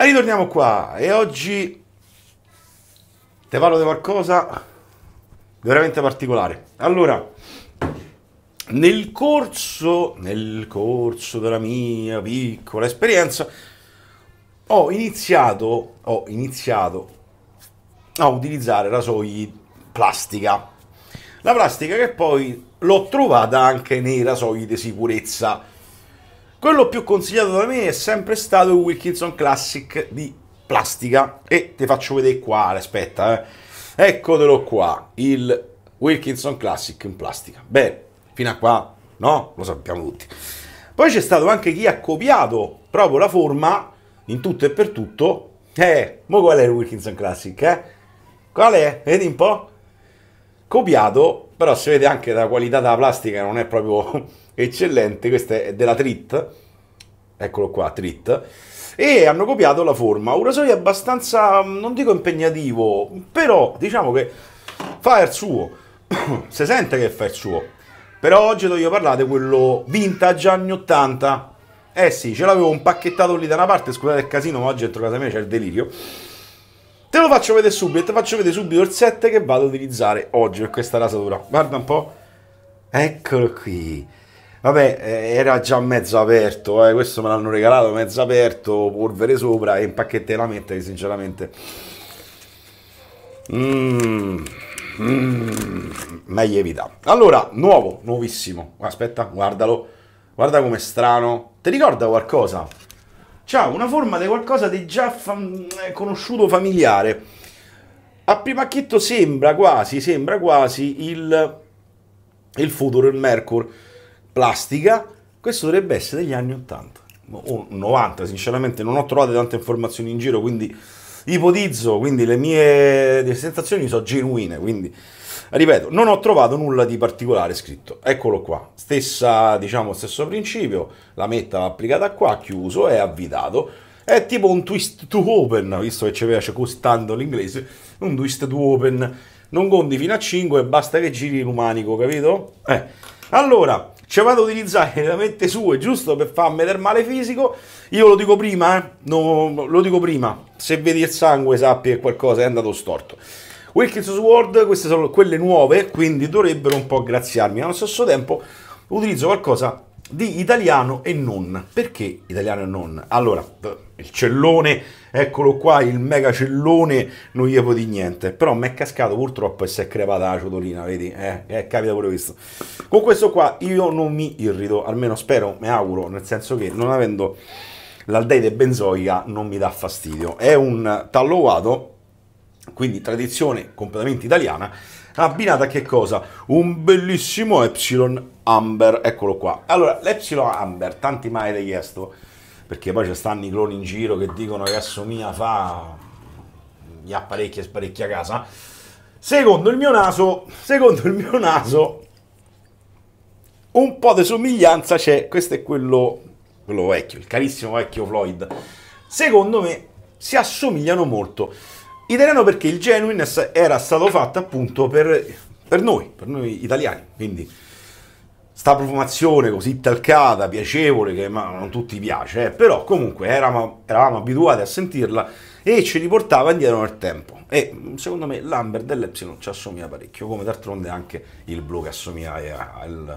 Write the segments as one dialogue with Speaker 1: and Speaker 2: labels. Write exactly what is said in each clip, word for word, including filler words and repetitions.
Speaker 1: ritorniamo qua e oggi ti parlo di qualcosa di veramente particolare. Allora, nel corso, nel corso della mia piccola esperienza ho iniziato, ho iniziato a utilizzare rasoi plastica. La plastica che poi l'ho trovata anche nei rasoi di sicurezza. Quello più consigliato da me è sempre stato il Wilkinson Classic di plastica. E ti faccio vedere qua, aspetta, eh. Eccotelo qua, il Wilkinson Classic in plastica. Beh, fino a qua, no? Lo sappiamo tutti. Poi c'è stato anche chi ha copiato proprio la forma in tutto e per tutto. Eh, ma qual è il Wilkinson Classic, eh? Qual è? Vedi un po'? Copiato, però si vede anche la qualità della plastica, non è proprio eccellente. Questa è della Trit, eccolo qua, Trit, e hanno copiato la forma. Un rasoio abbastanza, non dico impegnativo, però diciamo che fa il suo, si sente che fa il suo. Però oggi voglio parlare di quello vintage anni ottanta. Eh sì, ce l'avevo un pacchettato lì da una parte, scusate il casino, ma oggi dentro casa mia c'è il delirio. Te lo faccio vedere subito, te faccio vedere subito il set che vado ad utilizzare oggi per questa rasatura. Guarda un po'. Eccolo qui. Vabbè, eh, era già mezzo aperto, eh. Questo me l'hanno regalato mezzo aperto, polvere sopra e impacchetteramento che sinceramente... Mmm... Mm, meglio evita. Allora, nuovo, nuovissimo. Aspetta, guardalo. Guarda com'è strano. Ti ricorda qualcosa? C'ha una forma di qualcosa di già fam- conosciuto, familiare. A primo acchitto sembra quasi, sembra quasi il, il Future, il Mercury plastica. Questo dovrebbe essere degli anni ottanta o novanta, sinceramente non ho trovato tante informazioni in giro, quindi ipotizzo, quindi le mie le sensazioni sono genuine, quindi ripeto, non ho trovato nulla di particolare scritto. Eccolo qua, stessa, diciamo, stesso principio, la metta applicata qua, chiuso, è avvitato, è tipo un twist to open, visto che ci piace costando l'inglese, un twist to open, non conti fino a cinque, basta che giri il manico, capito? Eh, allora, ci vado a utilizzare la mette sue, giusto per farmi del male fisico. Io lo dico prima, eh, no, lo dico prima, se vedi il sangue sappi che qualcosa è andato storto. Wilkinson Sword, queste sono quelle nuove, quindi dovrebbero un po' graziarmi. Allo stesso tempo utilizzo qualcosa di italiano e non. Perché italiano e non? Allora, il cellone, eccolo qua, il mega cellone, non gli può di niente. Però mi è cascato purtroppo e si è crepata la ciotolina, vedi? Eh, eh, capita pure questo. Con questo qua io non mi irrito, almeno spero, mi auguro, nel senso che non avendo l'aldeide benzoica non mi dà fastidio. È un tallowato, quindi tradizione completamente italiana, abbinata a che cosa? Un bellissimo Epsilon Amber, eccolo qua. Allora, l'Epsilon Amber, tanti mai avete chiesto, perché poi ci stanno i cloni in giro che dicono che assomiglia fa gli apparecchi e sparecchia casa. Secondo il mio naso, secondo il mio naso, un po' di somiglianza c'è. Questo è quello, quello vecchio, il carissimo vecchio Floyd. Secondo me si assomigliano molto. Italiano perché il Genuine era stato fatto appunto per, per noi, per noi italiani, quindi sta profumazione così talcata, piacevole, che ma non tutti piace, eh, però comunque eravamo, eravamo abituati a sentirla e ci riportava indietro nel tempo. E secondo me l'Amber dell'Epsilon ci assomiglia parecchio, come d'altronde anche il blu che assomiglia al,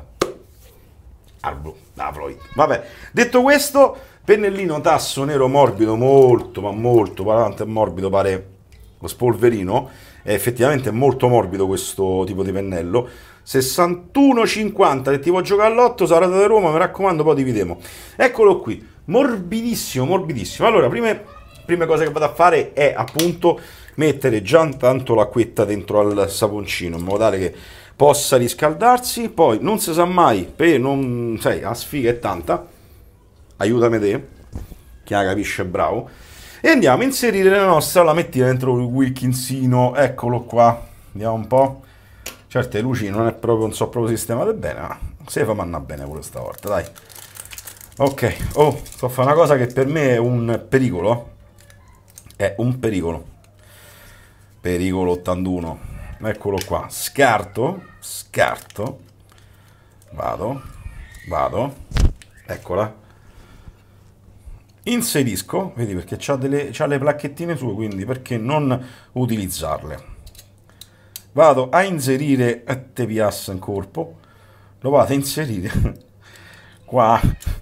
Speaker 1: al blu, da Floyd. Vabbè, detto questo, pennellino tasso nero morbido, molto ma molto, tanto è morbido, pare lo spolverino, è effettivamente molto morbido questo tipo di pennello. Sessantuno cinquanta, se ti vuoi giocare all'otto, sarà da Roma, mi raccomando, poi dividemo. Eccolo qui, morbidissimo, morbidissimo. Allora, prime, prime cose che vado a fare è appunto mettere già tanto l'acquetta dentro al saponcino, in modo tale che possa riscaldarsi. Poi non si sa mai, per non, sai, la sfiga è tanta, aiutami te, chi la capisce bravo. E andiamo a inserire la nostra lamettina dentro il Wilkinsino, eccolo qua, andiamo un po'. Certe luci non è proprio, non so proprio sistemate bene, ma se fa manna bene pure stavolta, dai. Ok, oh, sto a fare una cosa che per me è un pericolo, è un pericolo. Pericolo ottantuno, eccolo qua, scarto, scarto, vado, vado, eccola. inserisco, vedi perché c'ha delle, c'ha le placchettine sue, quindi perché non utilizzarle? Vado a inserire T V S in corpo, lo vado a inserire qua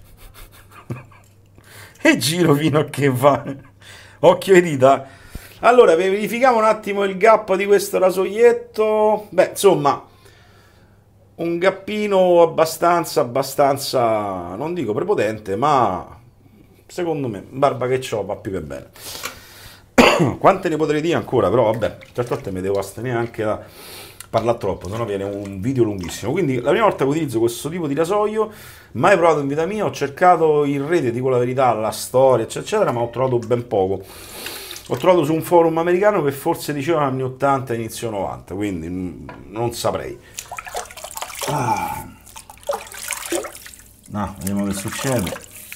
Speaker 1: e giro fino a che va. Occhio e dita. Allora, verifichiamo un attimo il gap di questo rasoietto. Beh, insomma, un gappino abbastanza, abbastanza, non dico prepotente, ma secondo me, barba che c'ho, va più che bene. Quante ne potrei dire ancora, però vabbè, certe volte mi devo astenere anche da parlare troppo, sennò viene un video lunghissimo. Quindi la prima volta che utilizzo questo tipo di rasoio, mai provato in vita mia, ho cercato in rete, dico la verità, la storia, eccetera, eccetera, ma ho trovato ben poco. Ho trovato su un forum americano che forse diceva anni ottanta, inizio novanta, quindi non saprei. Ah. No, vediamo che succede.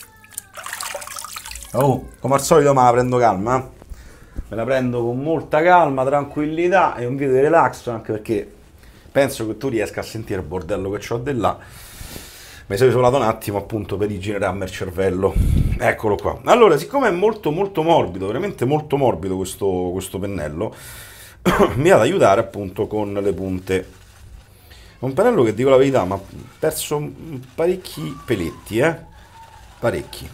Speaker 1: Oh, come al solito me la prendo calma, eh? Me la prendo con molta calma, tranquillità e un video di relax, anche perché penso che tu riesca a sentire il bordello che ho di là. Mi sono isolato un attimo appunto per rigenerarmi il cervello. Eccolo qua. Allora, siccome è molto molto morbido, veramente molto morbido questo, questo pennello, mi ha ad aiutare appunto con le punte. È un pennello che, dico la verità, ma ha perso parecchi peletti, eh? Parecchi.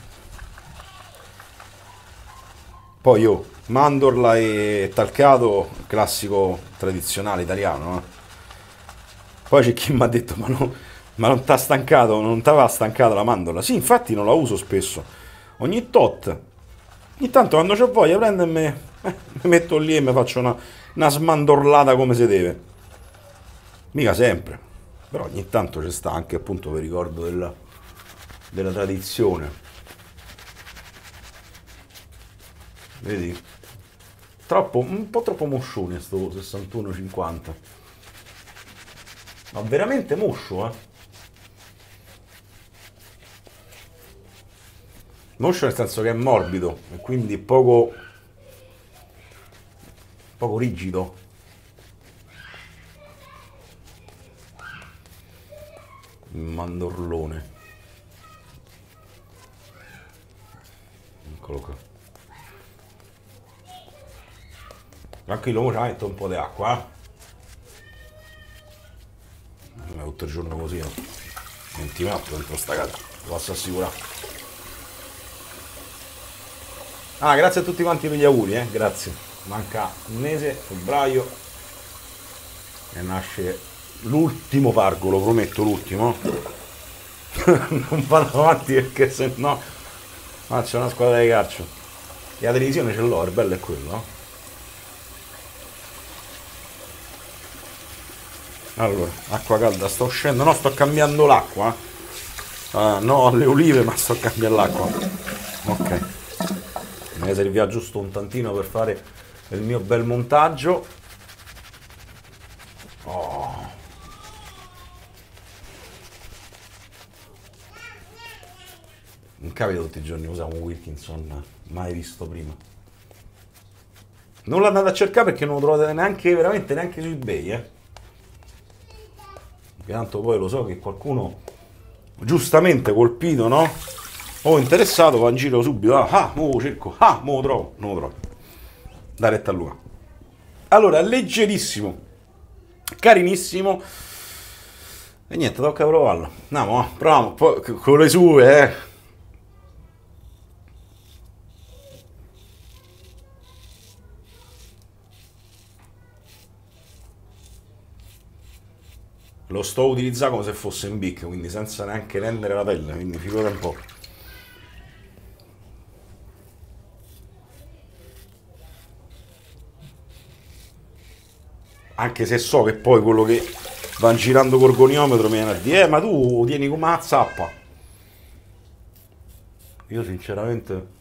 Speaker 1: Poi io, mandorla e talcato, classico tradizionale italiano, eh? Poi c'è chi mi ha detto, ma, no, ma non t'ha stancato, non t'aveva stancato la mandorla? Sì, infatti non la uso spesso. Ogni tot, ogni tanto quando c'ho voglia prendo e me, eh, mi metto lì e mi faccio una, una smandorlata come si deve. Mica sempre, però ogni tanto c'è sta anche appunto per ricordo della, della tradizione. Vedi? Troppo, un po' troppo moscione sto sessantuno cinquanta. Ma veramente moscio, eh? Moscio nel senso che è morbido e quindi poco poco rigido. Il mandorlone. Eccolo qua. Tranquillo, ora metto un po' di acqua, eh? Non è tutto il giorno così, no? venti minuti dentro sta casa, lo posso assicurare. Ah, grazie a tutti quanti per gli auguri, eh? Grazie. Manca un mese, febbraio, e nasce l'ultimo pargo, lo prometto, l'ultimo. Non vado avanti perché se no faccio una squadra di calcio. E la televisione ce l'ho, il bello è quello, no? Allora, acqua calda sta uscendo, no, sto cambiando l'acqua, eh? uh, no alle olive, ma sto cambiando l'acqua. Ok, mi serviva giusto un tantino per fare il mio bel montaggio. Oh. Non capita tutti i giorni usare un Wilkinson, mai visto prima. Non l'ho andato a cercare perché non lo trovate neanche, veramente neanche su eBay, eh? Tanto poi lo so che qualcuno giustamente colpito, no? O interessato va in giro subito. Ah, ah mo lo cerco, ah, mo lo trovo, non lo trovo. Da retta a Luca. Allora, leggerissimo, carinissimo. E niente, tocca provarlo. Andiamo, eh, proviamo, poi con le sue, eh. Lo sto utilizzando come se fosse in bic, quindi senza neanche rendere la pelle, quindi figura un po'. Anche se so che poi quello che va girando col goniometro mi viene a dire, eh, ma tu tieni come una zappa. Io sinceramente...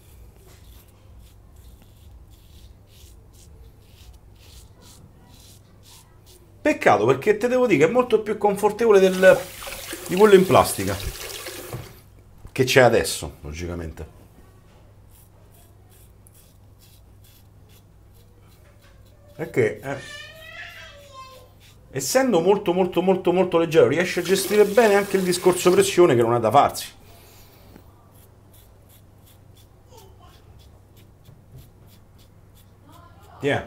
Speaker 1: Peccato, perché te devo dire che è molto più confortevole del, di quello in plastica che c'è adesso, logicamente. Perché eh, essendo molto molto molto molto leggero riesce a gestire bene anche il discorso pressione, che non ha da farsi. Tiè.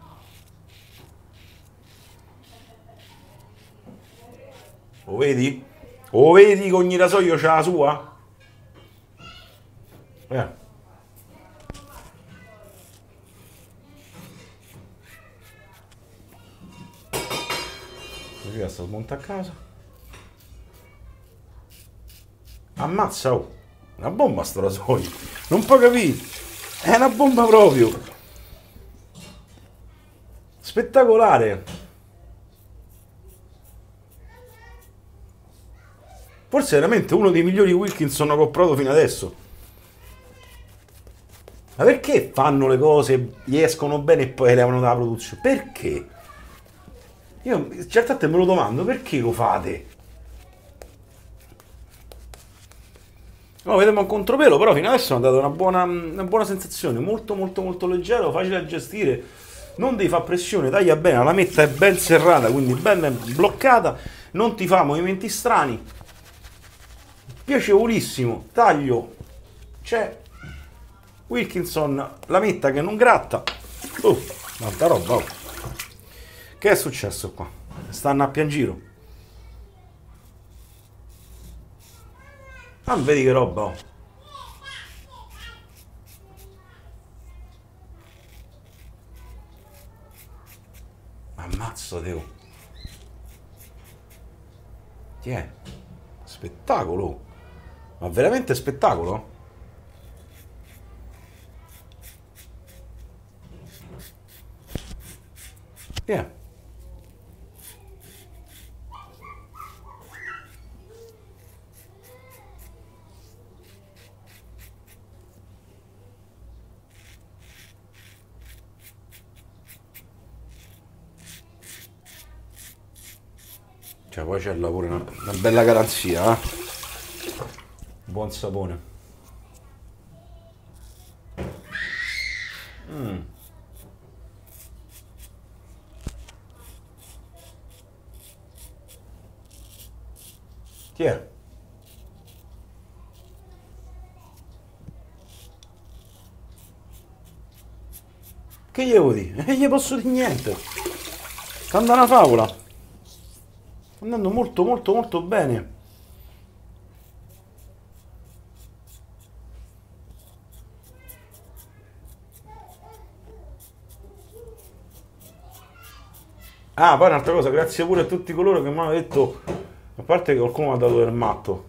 Speaker 1: Lo vedi? Lo vedi che ogni rasoio c'ha la sua? Eh. Così sta smonta a casa. Ammazza, oh. Una bomba sto rasoio. Non puoi capire. È una bomba proprio. Spettacolare. Forse è veramente uno dei migliori Wilkinson che ho provato fino adesso. Ma perché fanno le cose, gli escono bene e poi levano dalla produzione? Perché? Io certe volte me lo domando, perché lo fate? No, vediamo un contropelo, però fino adesso mi ha dato una buona, una buona sensazione, molto molto molto leggero, facile da gestire, non devi fare pressione, taglia bene, la lametta è ben serrata, quindi ben bloccata, non ti fa movimenti strani, piacevolissimo, taglio, c'è Wilkinson, lametta che non gratta, uh, tanta roba, oh. Che è successo qua? Stanno a piangiro. Ah, vedi che roba, oh. Ammazzo, Teo. Chi è? Spettacolo. Ma veramente spettacolo? Chi è? Cioè, poi c'è pure una, una bella garanzia, eh? Buon sapone. Mm. Chi è? Che gli devo dire? Non gli posso dire niente. Sta andando una favola. Sta andando molto molto molto bene. Ah, poi un'altra cosa, grazie pure a tutti coloro che mi hanno detto, a parte che qualcuno mi ha dato del matto,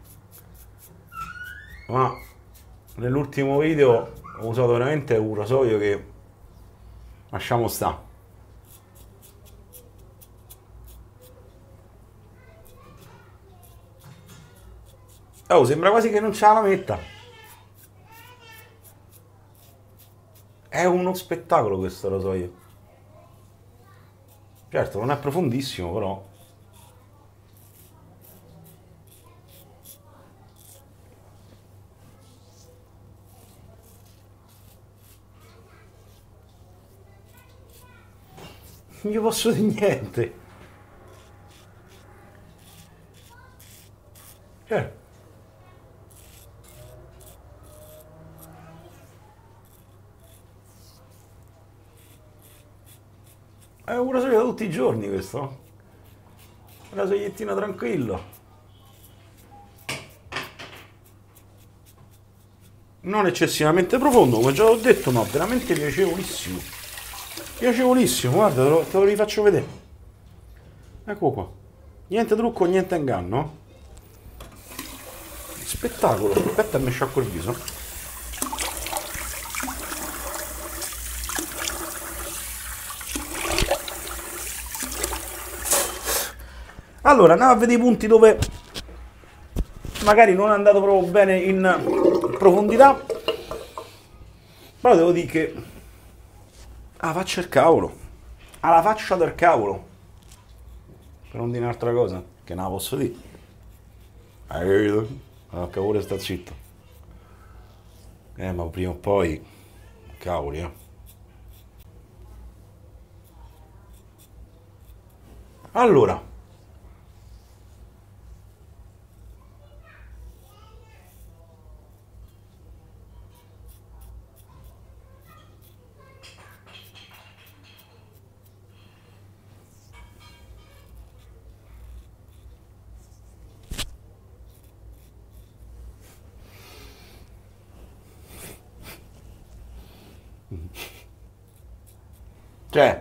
Speaker 1: ma nell'ultimo video ho usato veramente un rasoio che lasciamo sta. Oh, sembra quasi che non c'ha la lametta. È uno spettacolo questo rasoio. Certo, non è profondissimo, però. Non gli posso dire niente. Eh. È un rasoio da tutti i giorni questo. Un rasoiettino tranquillo. Non eccessivamente profondo, come già ho detto, ma veramente piacevolissimo. Piacevolissimo, guarda, te lo, te lo rifaccio vedere. Ecco qua. Niente trucco, niente inganno. Spettacolo. Aspetta, mi sciacquo il viso. Allora, andiamo a vedere i punti dove magari non è andato proprio bene in profondità, però devo dire che ah, faccia il cavolo, alla faccia del cavolo, per non dire un'altra cosa che non la posso dire. Hai capito? Ah, cavolo, sta zitto. Eh, ma prima o poi cavoli, eh. Allora, Cioè,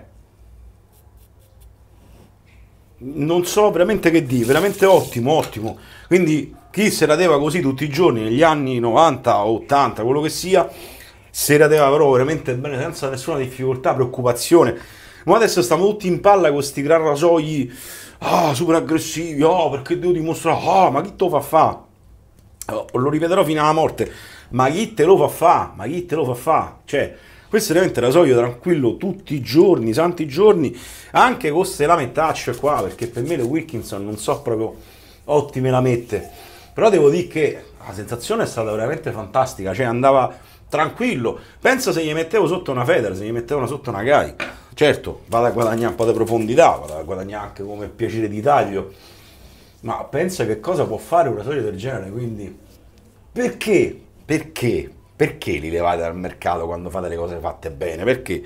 Speaker 1: non so veramente che dire, veramente ottimo, ottimo. Quindi chi se la teva così tutti i giorni negli anni novanta o ottanta, quello che sia, se la teva però veramente bene, senza nessuna difficoltà, preoccupazione. Ma adesso stiamo tutti in palla con questi gran rasoi, ah, super aggressivi, oh, perché devo dimostrare, ah, ma chi te lo fa fa? Oh, lo ripeterò fino alla morte, ma chi te lo fa fa? Ma chi te lo fa fa? Cioè, questo è veramente rasoio tranquillo tutti i giorni, santi giorni, anche con queste lamettacce qua, perché per me le Wilkinson non so proprio ottime lamette, però devo dire che la sensazione è stata veramente fantastica, cioè andava tranquillo. Pensa se gli mettevo sotto una Federer, se gli mettevo sotto una Gai, certo, vado a guadagnare un po' di profondità, vado a guadagnare anche come piacere di taglio, ma pensa che cosa può fare un rasoio del genere, quindi perché? Perché? Perché li levate dal mercato quando fate le cose fatte bene? Perché?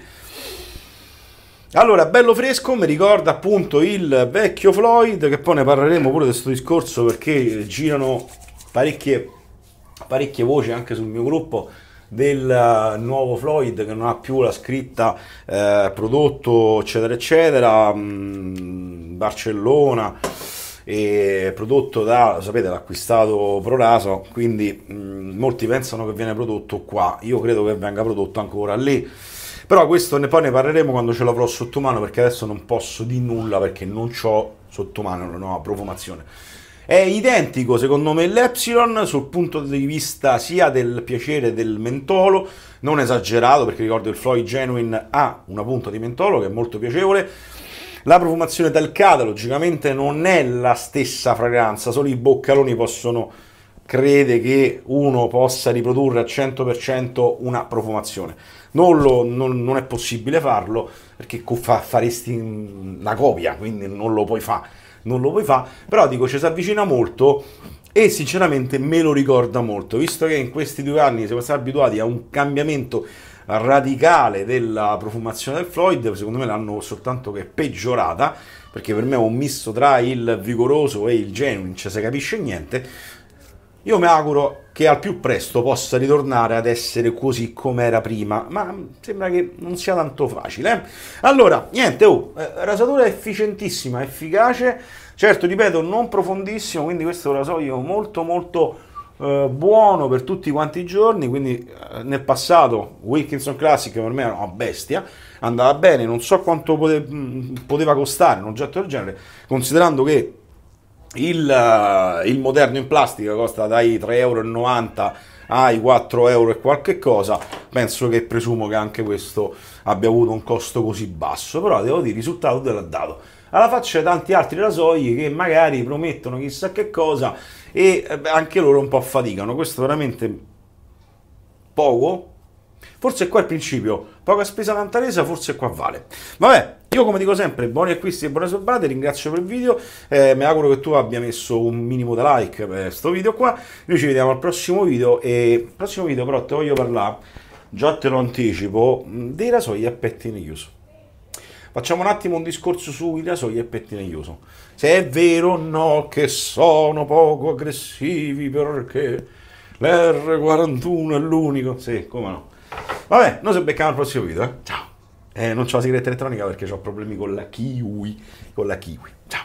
Speaker 1: Allora, bello fresco, mi ricorda appunto il vecchio Floyd, che poi ne parleremo pure di questo discorso perché girano parecchie, parecchie voci anche sul mio gruppo del nuovo Floyd che non ha più la scritta eh, prodotto eccetera eccetera, mh, Barcellona, e prodotto da, lo sapete, l'ha acquistato ProRaso, quindi mh, molti pensano che viene prodotto qua, io credo che venga prodotto ancora lì, però questo ne, poi ne parleremo quando ce l'avrò sotto mano, perché adesso non posso di nulla perché non c'ho sotto mano la nuova profumazione. È identico secondo me l'Epsilon sul punto di vista sia del piacere del mentolo, non esagerato perché ricordo il Floyd Genuine ha una punta di mentolo che è molto piacevole. La profumazione talcata logicamente non è la stessa fragranza, solo i boccaloni possono credere che uno possa riprodurre al cento per cento una profumazione. Non, lo, non, non è possibile farlo perché fa, faresti una copia, quindi non lo puoi fare. Non lo puoi fare, però dico ci si avvicina molto e sinceramente me lo ricorda molto, visto che in questi due anni siamo stati abituati a un cambiamento radicale della profumazione del Floyd, secondo me l'hanno soltanto che peggiorata, perché per me è un misto tra il vigoroso e il genuine, cioè si capisce niente. Io mi auguro che al più presto possa ritornare ad essere così come era prima, ma sembra che non sia tanto facile. Eh? Allora, niente, oh, eh, rasatura efficientissima, efficace, certo, ripeto, non profondissimo, quindi questo è un rasoio molto molto eh, buono per tutti quanti i giorni, quindi eh, nel passato Wilkinson Classic per me era una bestia, andava bene, non so quanto pote- poteva costare un oggetto del genere, considerando che Il, il moderno in plastica costa dai tre e novanta euro ai quattro euro e qualche cosa, penso che presumo che anche questo abbia avuto un costo così basso, però devo dire il risultato te l'ha dato, alla faccia di tanti altri rasoi che magari promettono chissà che cosa e anche loro un po' faticano, questo veramente poco. Forse qua il principio, poca spesa tanta resa, forse qua vale. Vabbè, io come dico sempre, buoni acquisti e buone sorbate, ringrazio per il video, eh, mi auguro che tu abbia messo un minimo di like per questo video qua, noi ci vediamo al prossimo video e il prossimo video però te voglio parlare, già te lo anticipo, dei rasoi a pettine chiuso. Facciamo un attimo un discorso sui rasoi a pettine chiuso. Se è vero o no che sono poco aggressivi perché l'R quarantuno è l'unico, sì, come no. Vabbè, noi ci becchiamo al prossimo video, eh? Ciao. Eh, non c'ho la sigaretta elettronica perché ho problemi con la kiwi, con la kiwi. Ciao.